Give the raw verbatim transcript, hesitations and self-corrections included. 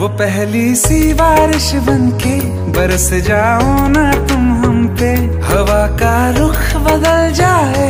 वो पहली सी बारिश बनके बरस जाओ ना तुम हम पे, हवा का रुख बदल जाए